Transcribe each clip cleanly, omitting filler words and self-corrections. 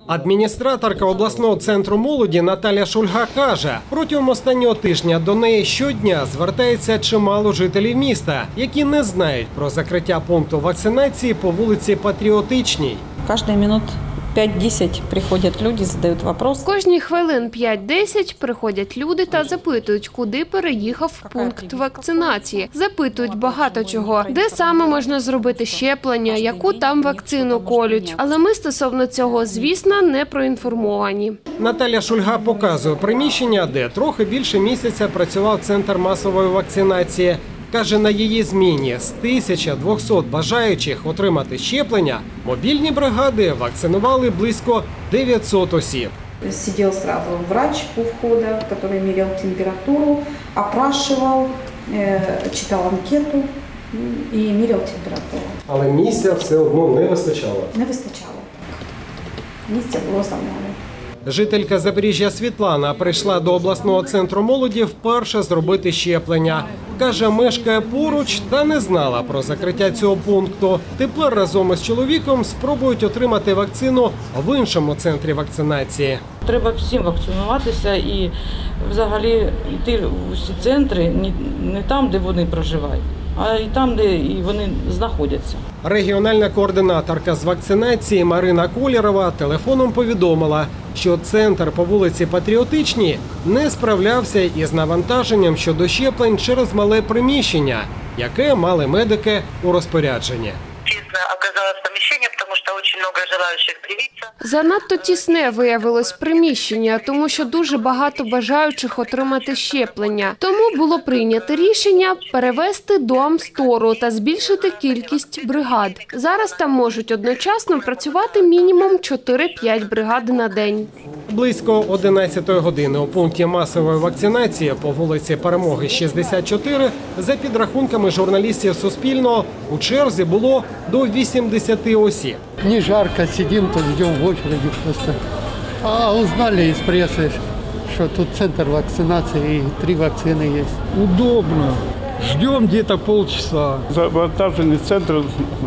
Адміністраторка обласного центру молоді Наталя Шульга каже, протягом останнього тижня до неї щодня звертається чимало жителів міста, які не знають про закриття пункту вакцинації по вулиці Патріотичній. Кожні минут 5-10 приходять люди, задають питання. Кожні хвилин 5-10 приходять люди та запитують, куди переїхав пункт вакцинації. Запитують багато чого, де саме можна зробити щеплення, яку там вакцину колють. Але ми стосовно цього, звісно, не проінформовані. Наталя Шульга показує приміщення, де трохи більше місяця працював центр масової вакцинації. Каже, на її зміні з 1200 бажаючих отримати щеплення мобільні бригади вакцинували близько 900 осіб. Сидел сразу врач у входа, который мерял температуру, опрашивал, читал анкету и мерял температуру. Але місця все одно не вистачало. Не вистачало. Місця було замало. Жителька Запоріжжя Світлана прийшла до обласного центру молоді вперше зробити щеплення. Каже, мешкає поруч та не знала про закриття цього пункту. Тепер разом із чоловіком спробують отримати вакцину в іншому центрі вакцинації. Треба всім вакцинуватися і взагалі йти в усі центри не там, де вони проживають, а й там, де вони знаходяться. Регіональна координаторка з вакцинації Марина Колєрова телефоном повідомила, що центр по вулиці Патріотичній не справлявся із навантаженням щодо щеплень через мале приміщення, яке мали медики у розпорядженні. Оказалось помещение, потому что очень много желающих привиться. Занадто тісне виявилось приміщення, тому що дуже багато бажаючих отримати щеплення. Тому було прийнято рішення перевести до Амстору та збільшити кількість бригад. Зараз там можуть одночасно працювати мінімум 4-5 бригад на день. Близько 11-ї години у пункті масової вакцинації по вулиці Перемоги, 64, за підрахунками журналістів Суспільного, у черзі було до 80 осіб. Не жарко, сидим, то ждем в очереди просто. А узнали из прессы, что тут центр вакцинации и 3 вакцины есть. Удобно. Ждем где-то полчаса. Завантажений центр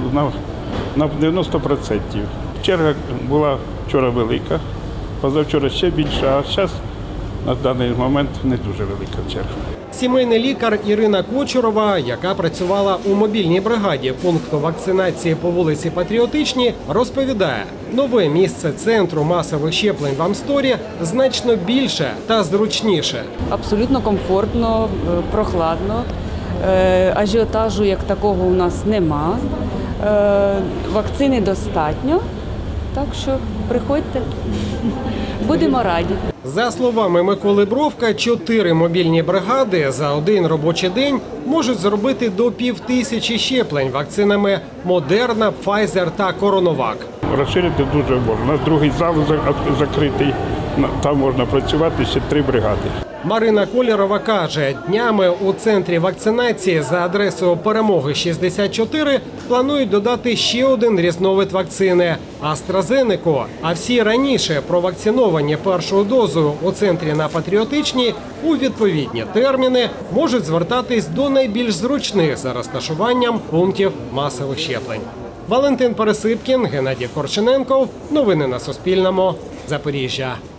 на 90%. Черга була вчора велика, позавчора ще більша, а зараз на даний момент не дуже велика черга. Сімейний лікар Ірина Кочурова, яка працювала у мобільній бригаді пункту вакцинації по вулиці Патріотичній, розповідає, нове місце центру масових щеплень в Амсторі значно більше та зручніше. Абсолютно комфортно, прохладно, ажіотажу як такого у нас нема, вакцини достатньо, так що приходьте, будемо раді. За словами Миколи Бровка, 4 мобільні бригади за один робочий день можуть зробити до 5000 щеплень вакцинами Модерна, Pfizer та Коронавак. Розширити дуже можна. У нас другий зал закритий, там можна працювати ще 3 бригади. Марина Колєрова каже, днями у центрі вакцинації за адресою Перемоги, 64 планують додати ще один різновид вакцини – AstraZeneca. А всі раніше провакциновані першою дозою у центрі на Патріотичній у відповідні терміни можуть звертатись до найбільш зручних за розташуванням пунктів масових щеплень. Валентин Пересипкін, Геннадій Корчененков. Новини на Суспільному. Запоріжжя.